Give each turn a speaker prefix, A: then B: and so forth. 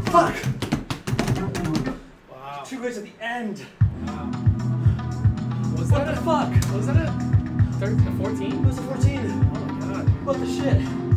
A: Fuck!
B: Wow.
A: 2 grades at the end.
B: Wow.
A: What the fuck?
B: Was that a 14?
A: It was a 14.
B: Oh my god.
A: What the shit?